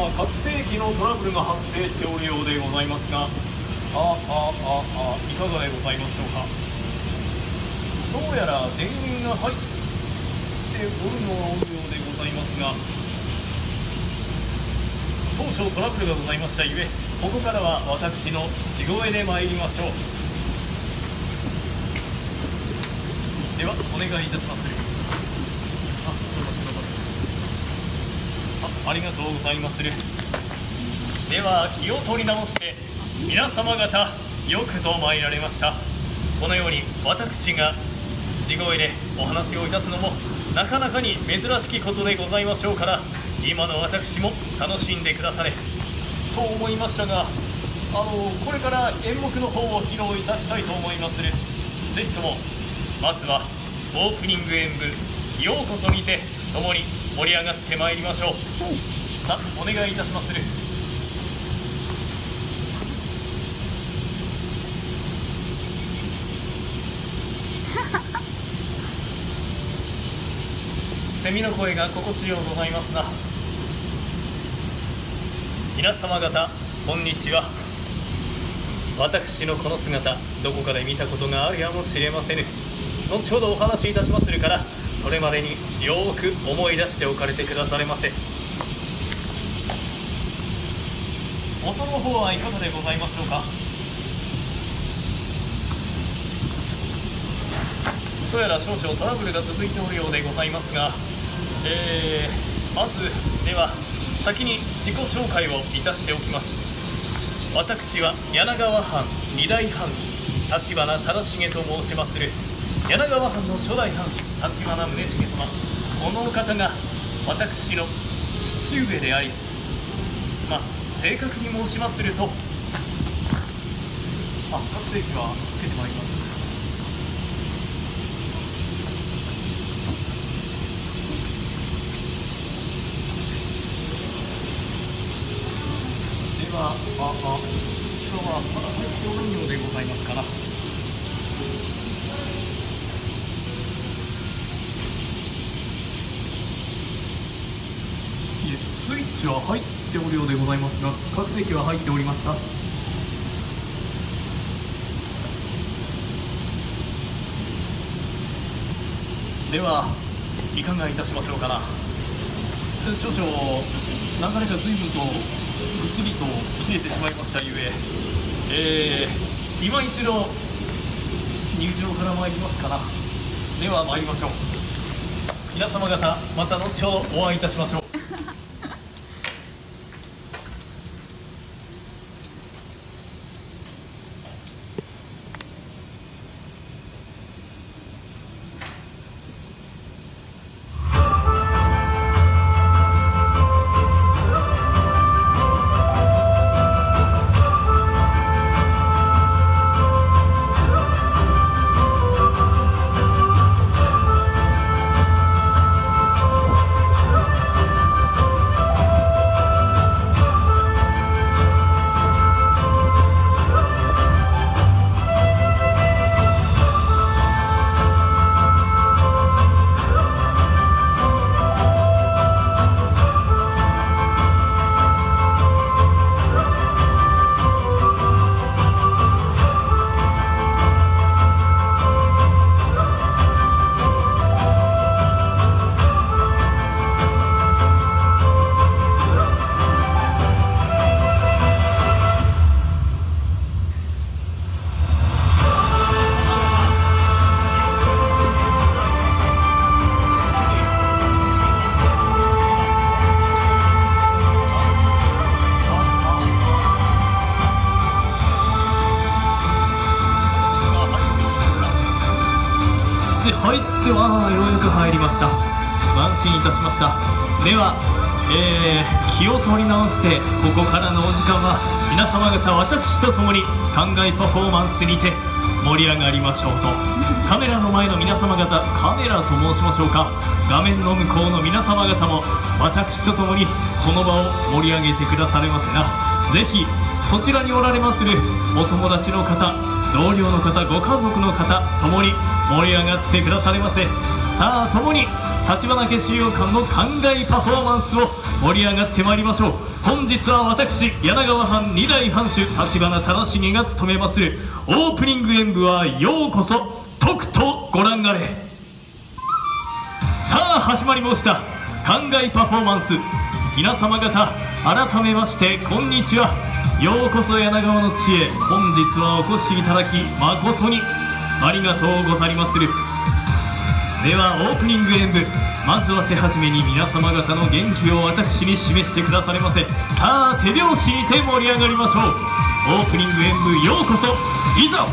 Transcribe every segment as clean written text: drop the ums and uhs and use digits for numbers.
拡声器のトラブルが発生しておるようでございますが、いかがでございましょうか。どうやら電源が入っておるのはおるようでございますが、当初トラブルがございましたゆえ、ここからは私の地声で参りましょう。ではお願いいたします。ありがとうございます。では気を取り直して、皆様方よくぞ参られました。このように私が地声でお話をいたすのもなかなかに珍しきことでございましょうから、今の私も楽しんでくだされと思いましたが、これから演目の方を披露いたしたいと思います。ぜひともまずはオープニング演舞「ようこそ」にて共に盛り上がってまいりましょう。さあお願いいたします。セミの声が心地ようございますな。皆様方こんにちは。私のこの姿、どこかで見たことがあるやもしれませぬ。後ほどお話しいたしまするから、それまでによーく思い出しておかれてくだされませ。音の方はいかがでございましょうか。どうやら少々トラブルが続いておるようでございますが、まずでは先に自己紹介をいたしておきます。私は柳川藩二代藩主立花忠重と申しまする。柳川藩の初代藩主立花宗重様、このお方が私の父上であり、正確に申しますると、拡声器はつけてまいります。では後ろはまだ入っておるようでございますから、スイッチは入っておるようでございますが、拡声器は入っておりました。ではいかがいたしましょうかな。少々流れが随分とぐつりと切れてしまいましたゆえ、今一度入場から参りますかな。では参りましょう。皆様方また後ほどお会いいたしましょう。入ってはようやく入りました。安心いたしました。では、気を取り直してここからのお時間は皆様方私と共に考えパフォーマンスにて盛り上がりましょうぞ。カメラの前の皆様方、カメラと申しましょうか、画面の向こうの皆様方も私と共にこの場を盛り上げてくだされますが、ぜひそちらにおられまするお友達の方、同僚の方、ご家族の方ともに盛り上がってくだされませ。さあ共に立花家資料館の灌漑パフォーマンスを盛り上がってまいりましょう。本日は私柳川藩二代藩主立花忠重が務めまするオープニング演舞はようこそとくとご覧あれ。さあ始まりました、灌漑パフォーマンス。皆様方改めましてこんにちは。ようこそ柳川の地へ本日はお越しいただき誠にありがとうございまする。ではオープニング演舞、まずは手始めに皆様方の元気を私に示してくだされませ。さあ手拍子で盛り上がりましょう。オープニング演舞ようこそ、いざはっ。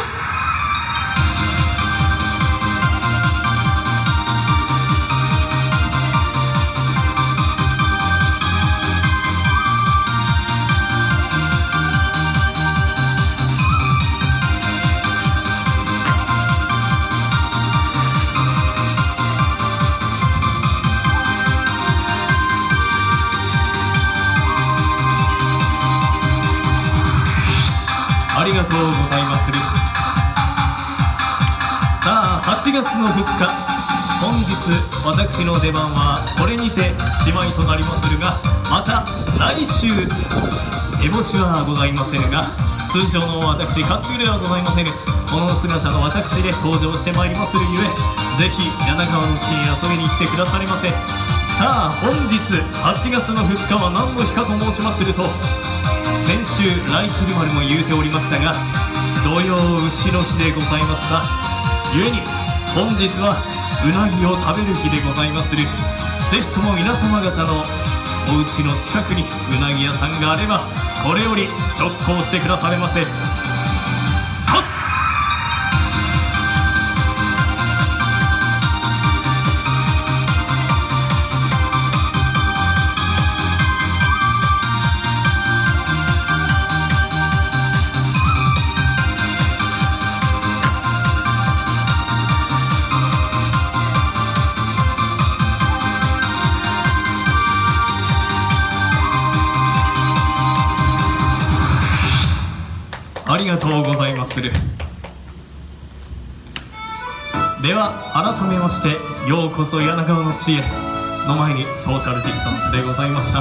ありがとうございまする。さあ8月の2日、本日私の出番はこれにてしまいとなりまするが、また来週烏帽子はございませんが、通常の私甲冑ではございません。この姿の私で登場してまいりまするゆえ、ぜひ柳川の地に遊びに来てくだされませ。さあ本日8月の2日は何の日かと申しますると、先週来キルマルも言うておりましたが、土曜丑の日でございますが、ゆえに本日はうなぎを食べる日でございまする。ぜひとも皆様方のお家の近くにうなぎ屋さんがあれば、これより直行してくだされませ。はっ。ありがとうございまする。では改めましてようこそ柳川の地への前にソーシャルディスタンスでございました。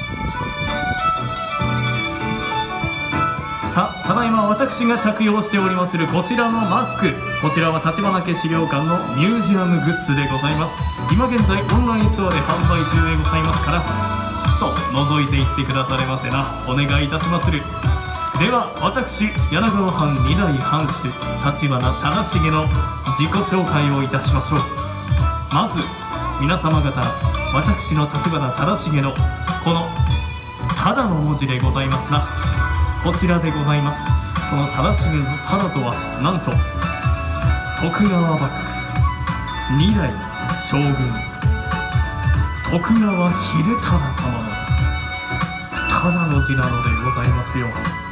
さあただいま私が着用しておりまするこちらのマスク、こちらは立花家資料館のミュージアムグッズでございます。今現在オンラインストアで販売中でございますから、ちょっと覗いていってくだされませな。お願いいたしまする。では私柳川藩二代藩主立花忠重の自己紹介をいたしましょう。まず皆様方、私の立花忠重のこの「忠」の文字でございますな。こちらでございます。この忠重の「忠」とはなんと徳川幕府二代将軍徳川秀忠様の「忠」の字なのでございますよ。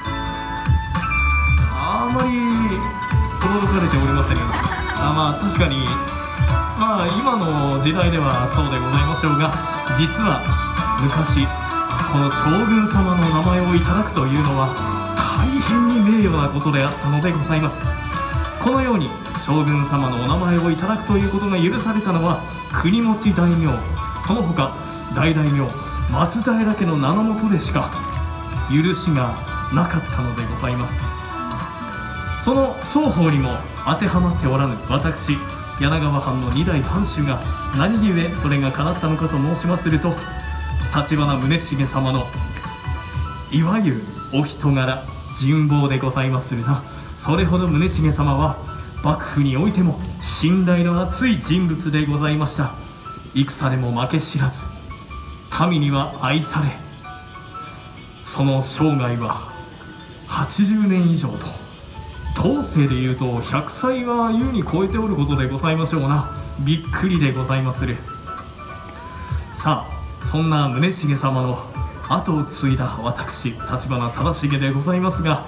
あまり驚かれておりませんよ。まあ確かに今の時代ではそうでございましょうが、実は昔この将軍様の名前をいただくというのは大変に名誉なことであったのでございます。このように将軍様のお名前をいただくということが許されたのは国持大名、その他大大名松平家の名のもとでしか許しがなかったのでございます。その双方にも当てはまっておらぬ私柳川藩の二代藩主が何故それが叶ったのかと申しますると、立花宗茂様のいわゆるお人柄人望でございまするな。それほど宗茂様は幕府においても信頼の厚い人物でございました。戦でも負け知らず、民には愛され、その生涯は80年以上と、当世でいうと100歳は優に超えておることでございましょうな。びっくりでございまする。さあそんな宗茂様の後を継いだ私立花忠重でございますが、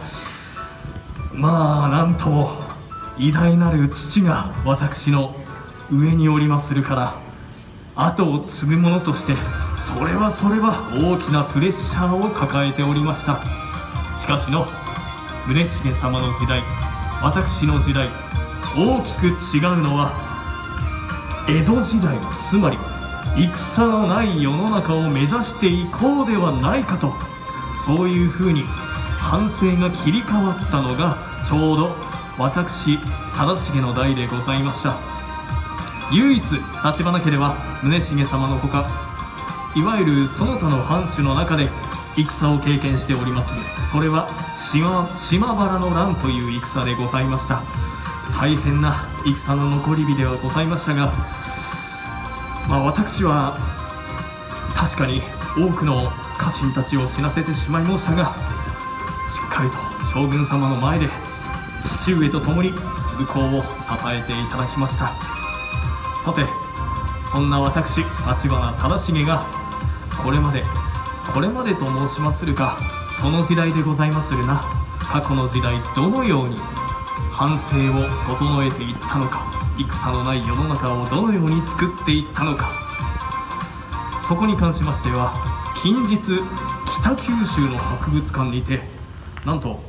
なんとも偉大なる父が私の上におりまするから、後を継ぐ者としてそれは大きなプレッシャーを抱えておりました。しかしの宗茂様の時代、私の時代、大きく違うのは江戸時代、つまり戦のない世の中を目指していこうではないかと、そういうふうに藩政が切り替わったのがちょうど私忠重の代でございました。唯一立花家では宗重様のほか、いわゆるその他の藩主の中で戦を経験しております。それは島原の乱という戦でございました。大変な戦の残り火ではございましたが、私は確かに多くの家臣たちを死なせてしまいましたが、しっかりと将軍様の前で父上と共に武功をたたえていただきました。さて、そんな私立花忠重がこれまでと申しまするか、その時代でございまするな。過去の時代、どのように藩政を整えていったのか、戦のない世の中をどのように作っていったのか、そこに関しましては近日北九州の博物館にて、なんと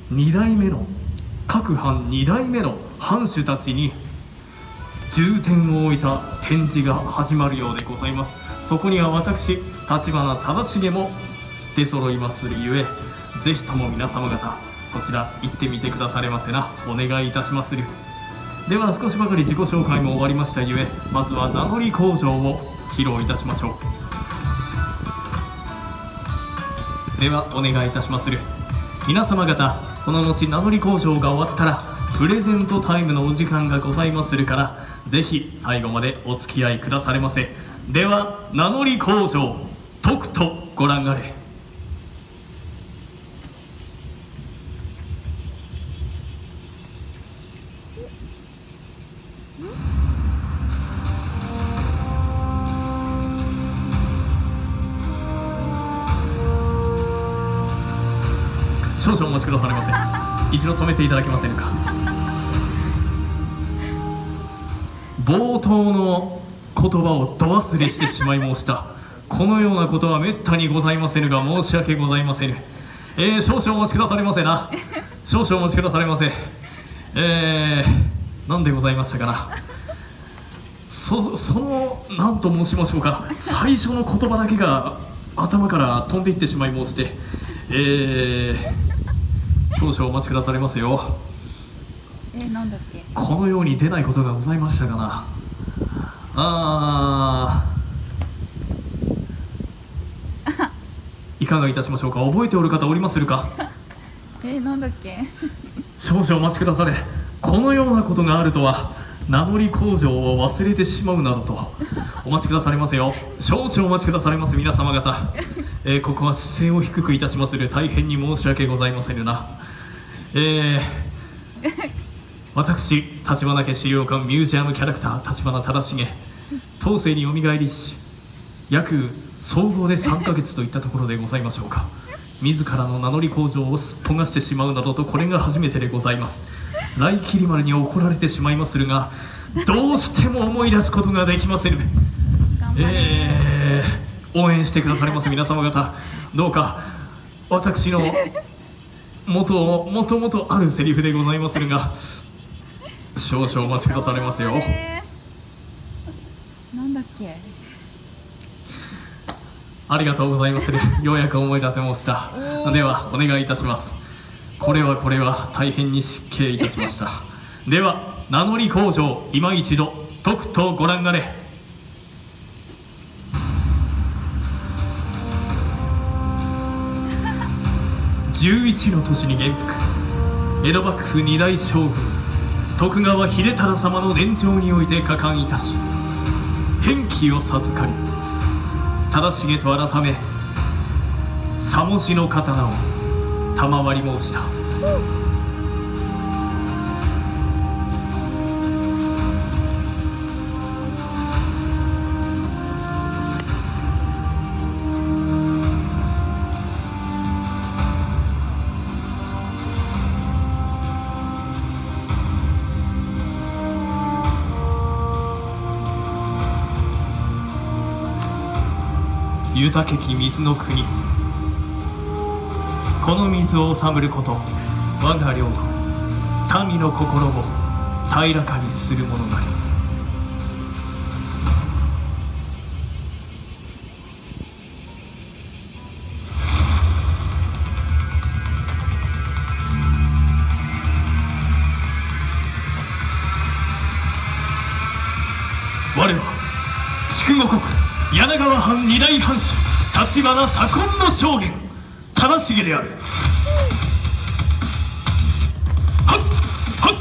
各藩2代目の藩主たちに重点を置いた展示が始まるようでございます。そこには私立花忠重も出揃いまするゆえ、ぜひとも皆様方そちら行ってみてくだされませな。お願いいたしまする。では少しばかり自己紹介も終わりましたゆえ、まずは名乗り口上を披露いたしましょう。ではお願いいたしまする。皆様方、この後名乗り口上が終わったらプレゼントタイムのお時間がございまするから、ぜひ最後までお付き合いくだされませ。では名乗り口上、とくとご覧あれ。少々お待ちくだされませ。一度止めていただけませんか。冒頭の言葉をど忘れしてしまいました。このようなことはめったにございませぬが、申し訳ございませぬ。少々お待ちくだされませな。少々お待ちくだされませ。何でございましたかな。何と申しましょうか。最初の言葉だけが頭から飛んでいってしまいまして、少々お待ちくだされますよ。 なんだっけ。 このように出ないことがございましたかな。いかがいたしましょうか。覚えておる方おりまするか。 なんだっけ。 少々お待ちくだされ。このようなことがあるとは名乗り口上を忘れてしまうなどと。お待ちくだされますよ。少々お待ちくだされます皆様方。ここは姿勢を低くいたしまする。大変に申し訳ございませぬな。私立花家資料館ミュージアムキャラクター立花忠重、当世によみがえりし約総合で3ヶ月といったところでございましょうか。自らの名乗り口上をすっぽがしてしまうなどと、これが初めてでございます。来切り丸に怒られてしまいまするが、どうしても思い出すことができません。応援してくだされます皆様方、どうか私のもともとあるセリフでございまするが、少々お待ちくだされますよ。 なんだっけ。 ありがとうございます。ようやく思い出せました。ではお願いいたします。これは大変に失敬いたしました。では名乗り口上、今一度とくとご覧あれ。11の年に元服、江戸幕府2代将軍徳川秀忠様の伝承において加冠いたし、返記を授かり、忠重と改めさもしの刀を賜り申した。豊けき水の国、この水を治ること我が領土、民の心を平らかにするものなり。 柳川藩二代藩主橘左近の証言忠重である。はっはっ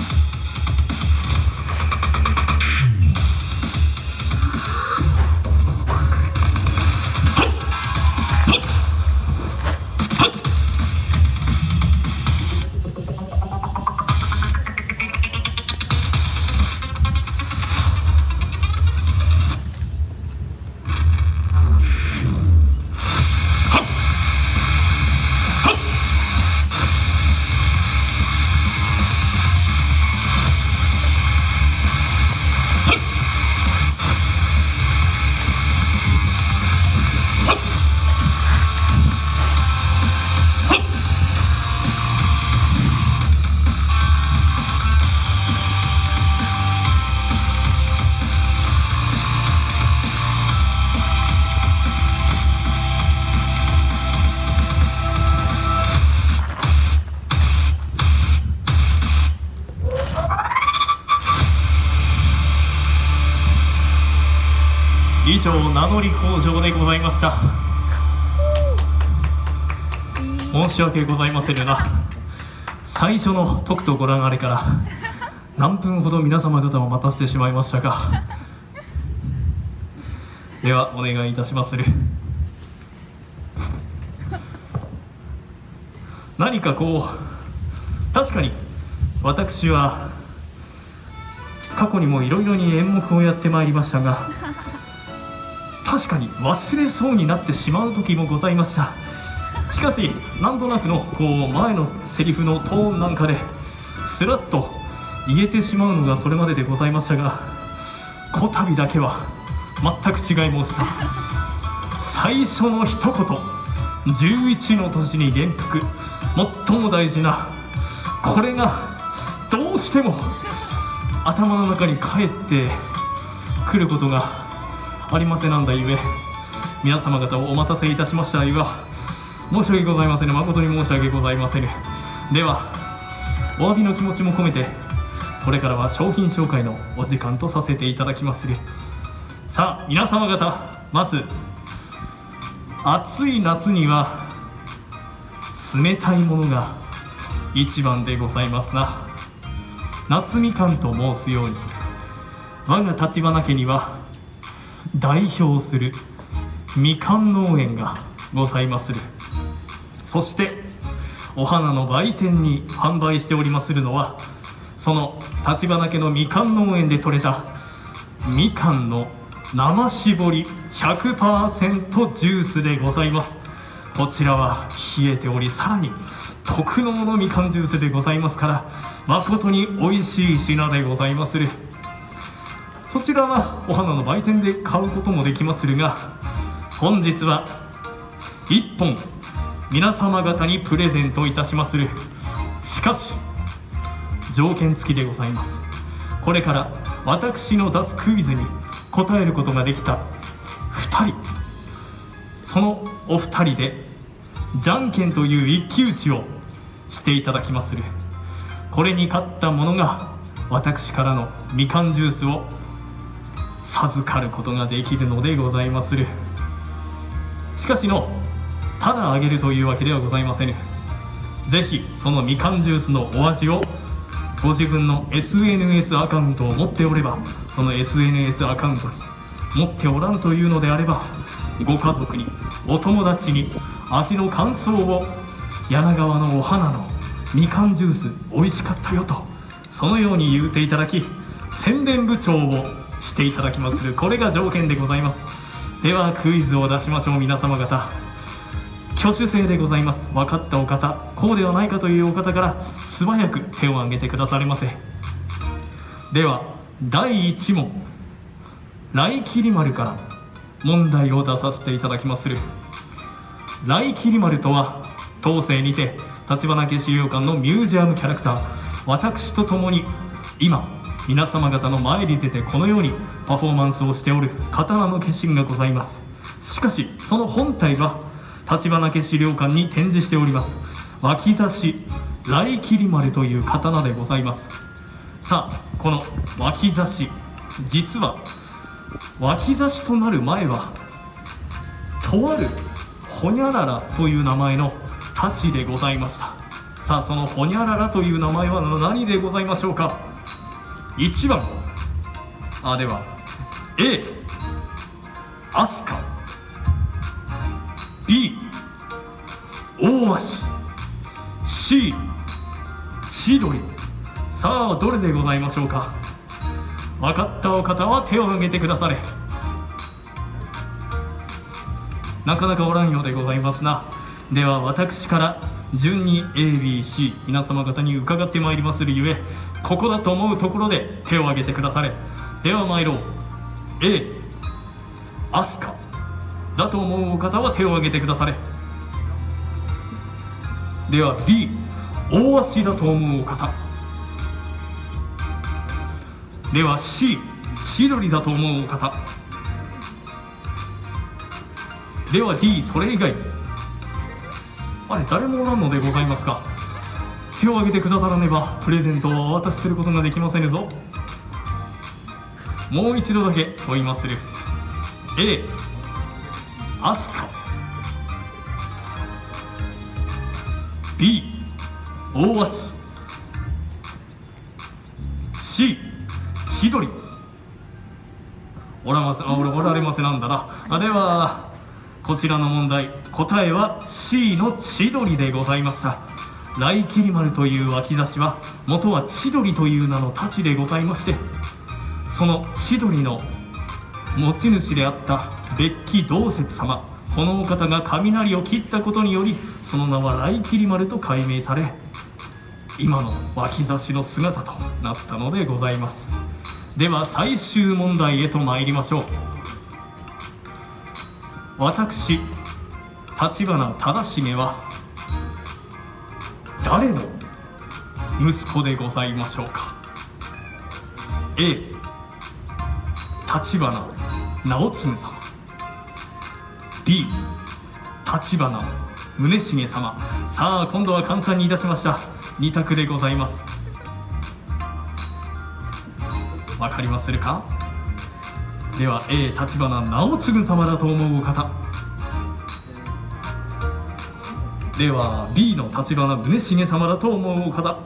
以上、名乗り工場でございました。申し訳ございませんが、最初のとくとご覧あれから何分ほど皆様方を待たせてしまいましたか。ではお願いいたしまする。何かこう、確かに私は過去にもいろいろに演目をやってまいりましたが、確かに忘れそうになってしまう時もございました。しかしなんとなくのこう前のセリフのトーンなんかですらっと言えてしまうのがそれまででございましたが、こたびだけは全く違い申した。最初の一言、11の年に元服、最も大事なこれがどうしても頭の中に返ってくることがありませなんだゆえ、皆様方をお待たせいたしましたゆえは申し訳ございません。誠に申し訳ございません。ではお詫びの気持ちも込めて、これからは商品紹介のお時間とさせていただきまする。さあ皆様方、まず暑い夏には冷たいものが一番でございますな。夏みかんと申すように、我が橘家には代表するみかん農園がございまする。そしてお花の売店に販売しておりまするのは、その橘家のみかん農園で採れたみかんの生搾り 100% ジュースでございます。こちらは冷えており、さらに特濃のみかんジュースでございますから、誠に美味しい品でございまする。そちらはお花の売店で買うこともできまするが、本日は1本皆様方にプレゼントいたしまする。しかし条件付きでございます。これから私の出すクイズに答えることができた2人、そのお二人でじゃんけんという一騎打ちをしていただきまする。これに勝った者が私からのみかんジュースを授かることができるのでございまする。しかしのただあげるというわけではございません。ぜひそのみかんジュースのお味をご自分の SNS アカウントを持っておれば、その SNS アカウントに持っておらんというのであれば、ご家族にお友達に味の感想を、柳川のお花のみかんジュース美味しかったよと、そのように言うていただき、宣伝部長をしていただきまする。これが条件でございます。ではクイズを出しましょう。皆様方、挙手制でございます。分かったお方、こうではないかというお方から素早く手を挙げてくだされませ。では第1問、来きり丸から問題を出させていただきまする。来きり丸とは当世にて橘家資料館のミュージアムキャラクター、私と共に今皆様方の前に出てこのようにパフォーマンスをしておる刀の化身がございます。しかしその本体は橘家資料館に展示しております脇差し来きり丸という刀でございます。さあこの脇差し、実は脇差しとなる前はとあるホニャララという名前の太刀でございました。さあ、そのホニャララという名前は何でございましょうか。1番、では A アスカ、 B 大足、 C 千鳥。さあ、どれでございましょうか。分かったお方は手を挙げてくだされ。なかなかおらんようでございますな。では私から順に ABC 皆様方に伺ってまいりまするゆえ、ここだと思うところで手を挙げてくだされ。では参ろう。 A アスカだと思うお方は手を挙げてくだされ。では B 大足だと思うお方。では C 千鳥だと思うお方。では D それ以外。誰もおらんのでございますか。手を挙げてくださらねばプレゼントをお渡しすることができませぬぞ。もう一度だけ問いまする。 A アスカ、 B 大足、 C 千鳥。おられませなんだな。ではこちらの問題、答えは C の千鳥でございました。来切丸という脇差しは元は千鳥という名の太刀でございまして、その千鳥の持ち主であった別記道雪様、このお方が雷を切ったことによりその名は来切丸と改名され、今の脇差しの姿となったのでございます。では最終問題へと参りましょう。私立花忠重は誰の息子でございましょうか。 A 立花直次様、 B 立花宗茂様。さあ今度は簡単にいたしました。2択でございます。わかりまするか。では A 立花直次様だと思う方。では B の立花宗茂様だと思う方。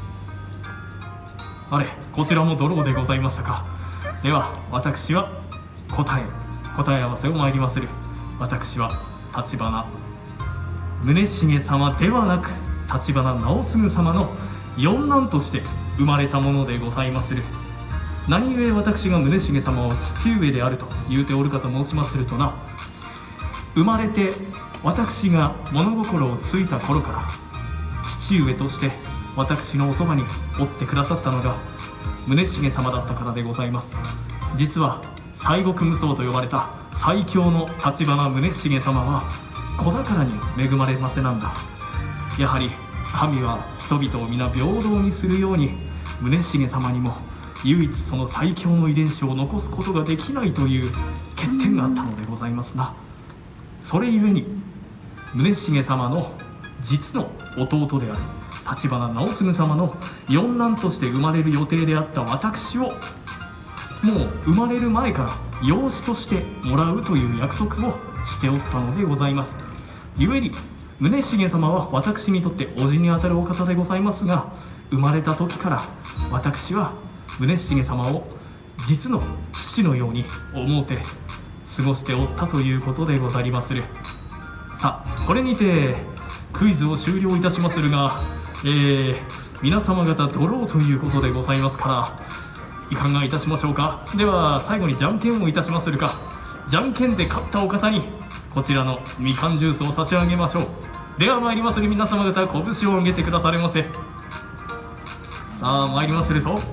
こちらもドローでございましたか。では私は答え合わせを参りまする。私は立花宗茂様ではなく立花直次様の四男として生まれたものでございまする。何故私が宗茂様を父上であると言うておるかと申しまするとな、生まれて私が物心をついた頃から父上として私のおそばにおってくださったのが宗茂様だったからでございます。実は西国無双と呼ばれた最強の立花宗茂様は子宝に恵まれませなんだ。やはり神は人々を皆平等にするように宗茂様にも唯一その最強の遺伝子を残すことができないという欠点があったのでございますな。それゆえに宗茂様の実の弟である立花直次様の四男として生まれる予定であった私をもう生まれる前から養子としてもらうという約束をしておったのでございます。ゆえに宗茂様は私にとって叔父にあたるお方でございますが、生まれた時から私は宗茂様を実の父のように思うて過ごしておったということでござりまする。さあこれにてクイズを終了いたしまするが、皆様方ドローということでございますからいかがいたしましょうか。では最後にじゃんけんをいたしまするか。じゃんけんで勝ったお方にこちらのみかんジュースを差し上げましょう。では参りまする皆様方、拳を上げてくだされませ。さあ参りまするぞ。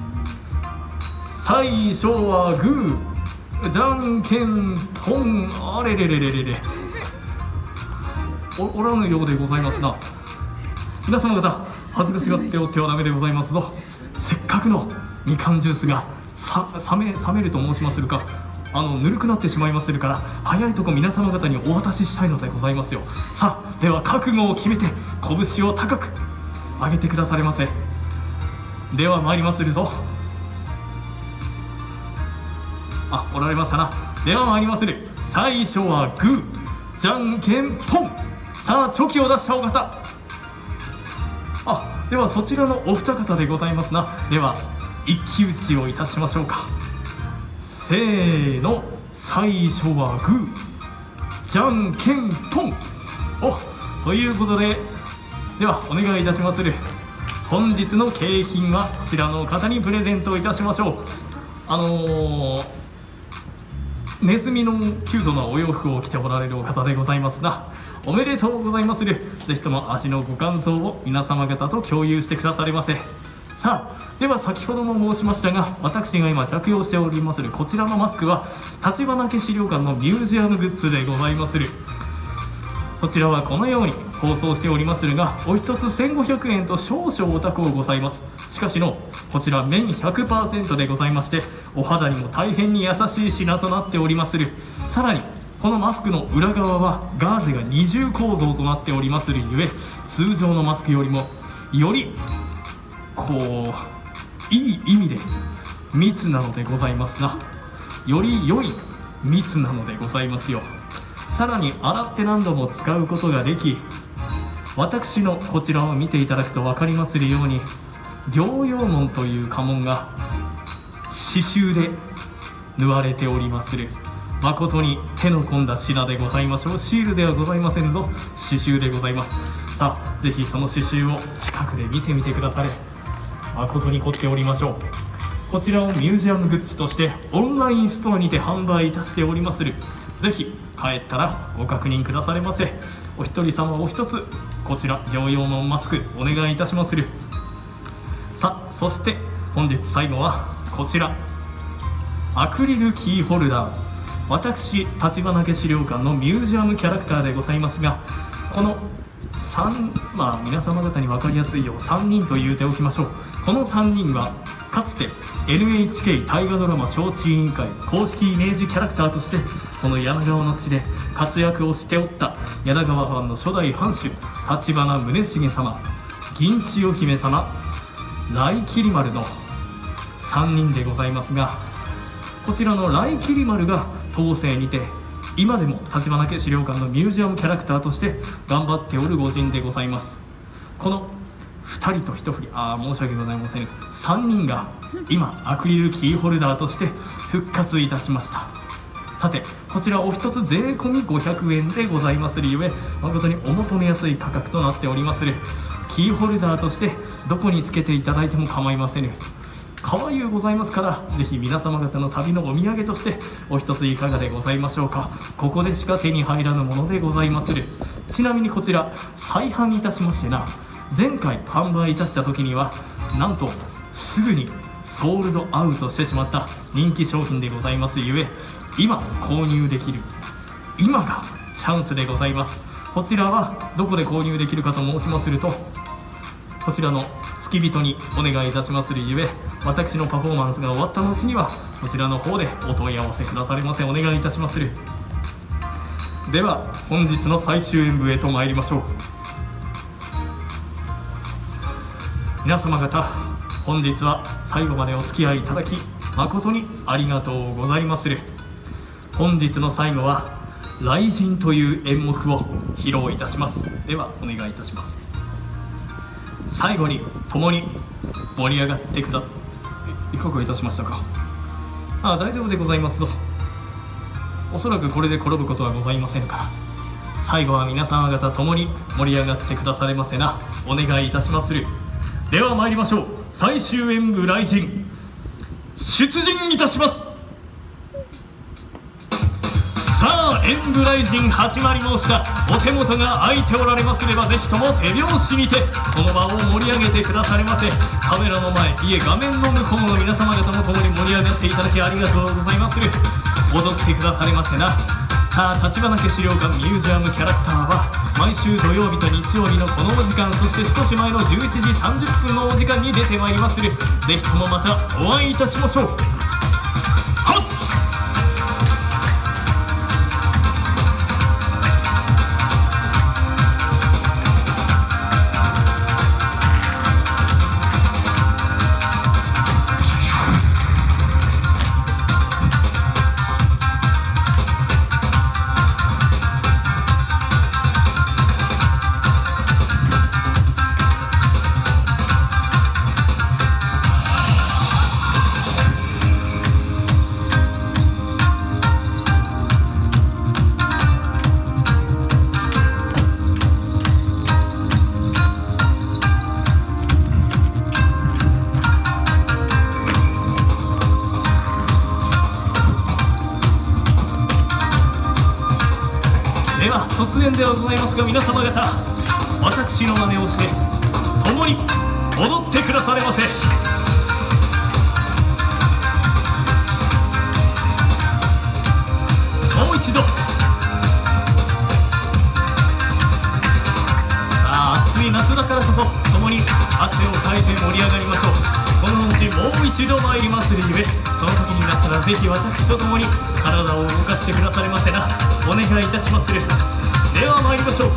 最初はグー、じゃんけんポン。あれれれれれれ、おらぬようでございますな。皆様方恥ずかしがっておってはダメでございますぞ。せっかくのみかんジュースが冷めると申しまするか、ぬるくなってしまいまするから、早いとこ皆様方にお渡ししたいのでございますよ。さあでは覚悟を決めて拳を高く上げてくだされませ。では参りまするぞ。 おられましたな。では参りまする。最初はグーじゃんけんポン。さあチョキを出したお方、ではそちらのお二方でございますな。では一騎打ちをいたしましょうか。せーの、最初はグーじゃんけんポン。ということで、ではお願いいたしまする。本日の景品はこちらの方にプレゼントいたしましょう。ネズミのキュートなお洋服を着ておられるお方でございますな。おめでとうございまする。ぜひとも味のご感想を皆様方と共有してくだされませ。さあ、では先ほども申しましたが、私が今着用しておりまするこちらのマスクは立花家資料館のミュージアムグッズでございまする。こちらはこのように包装しておりまするが、お一つ1500円と少々お高うございます。しかしのこちら綿 100% でございまして、お肌にも大変に優しい品となっておりまする。さらにこのマスクの裏側はガーゼが二重構造となっておりまするゆえ、通常のマスクよりもよりいい意味で密なのでございますな。より良い密なのでございますよ。さらに洗って何度も使うことができ、私のこちらを見ていただくと分かりまするように、療養紋という家紋が刺繍で縫われておりまする。誠に手の込んだ品でございましょう。シールではございませんぞ、刺繍でございます。さあ、ぜひその刺繍を近くで見てみてくだされ。誠に凝っておりましょう。こちらをミュージアムグッズとしてオンラインストアにて販売いたしておりまする。ぜひ帰ったらご確認くだされませ。お一人様お一つこちら療養のマスクお願いいたしまする。さあ、そして本日最後はこちらアクリルキーホルダー。私立花家資料館のミュージアムキャラクターでございますが、この皆様方に分かりやすいよう3人と言うておきましょう。この3人はかつて NHK 大河ドラマ招致委員会公式イメージキャラクターとしてこの柳川の地で活躍をしておった柳川藩の初代藩主立花宗茂様、銀千代姫様、来切丸の3人でございますが、こちらの来切丸が当世にて今でも立花家資料館のミュージアムキャラクターとして頑張っておる御人でございます。この2人と1振り、申し訳ございません、3人が今アクリルキーホルダーとして復活いたしました。さて、こちらお一つ税込み500円でございまするゆえ、誠にお求めやすい価格となっておりまする。キーホルダーとしてどこにつけていただいても構いません。可愛いございますから、ぜひ皆様方の旅のお土産としてお一ついかがでございましょうか。ここでしか手に入らぬものでございまする。ちなみにこちら再販いたしましてな、前回販売いたした時にはなんとすぐにソールドアウトしてしまった人気商品でございますゆえ、今購入できる今がチャンスでございます。こちらはどこで購入できるかと申しますると、こちらの付き人にお願いいたしまするゆえ、私のパフォーマンスが終わった後にはこちらの方でお問い合わせくだされませ。お願いいたしまする。では本日の最終演舞へと参りましょう。皆様方、本日は最後までお付き合いいただき誠にありがとうございまする。本日の最後は雷神という演目を披露いたします。ではお願いいたします。最後に共に盛り上がっていかがいたしましたか。大丈夫でございますぞ。おそらくこれで転ぶことはございませんから、最後は皆様方共に盛り上がってくだされませな。お願いいたしまする。では参りましょう。最終演舞雷神出陣いたします。さあ、演舞雷神始まり申した。お手元が空いておられますれば、ぜひとも手拍子にてこの場を盛り上げてくだされませ。カメラの前、いえ画面の向こうの皆様方も共に盛り上がっていただきありがとうございまする。踊ってくだされませな。さあ、立花家資料館ミュージアムキャラクターは毎週土曜日と日曜日のこのお時間、そして少し前の11時30分のお時間に出てまいりまする。ぜひともまたお会いいたしましょう。はっ。 では突然ではございますが、皆様方私の真似をして共に踊ってくだされませ。もう一度。暑い夏だからこそ共に汗をかいて盛り上がりましょう。この後もう一度参りまするゆえ、その時になったらぜひ私と共に体を動かしてくだされませな。お願いいたしまする。では参りましょう。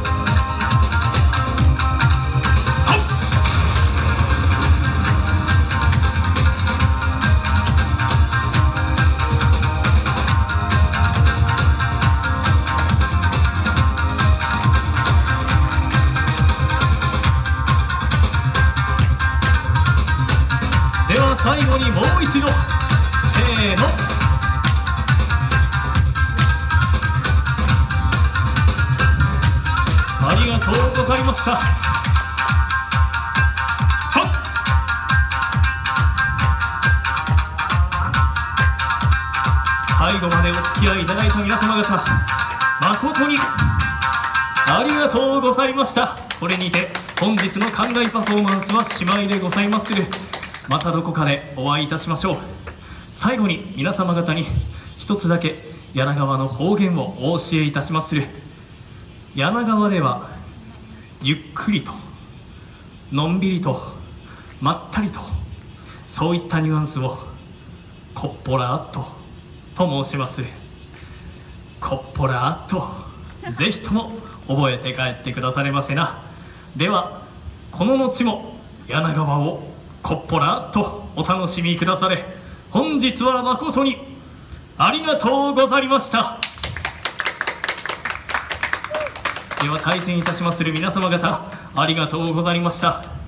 では最後にもう一度、せーの。ありがとうございました。最後までお付き合いいただいた皆様方、誠にありがとうございました。これにて本日の考えパフォーマンスはしまいでございまする。またどこかでお会いいたしましょう。最後に皆様方に一つだけ柳川の方言をお教えいたしまする。柳川ではゆっくりとのんびりとまったりと、そういったニュアンスをコッポラーっとと申しまする。コッポラーっとぜひとも覚えて帰ってくだされませな。ではこの後も柳川をコッポラーっとお楽しみくだされ。本日は誠にありがとうございました。では対戦いたしまする皆様方、ありがとうございました。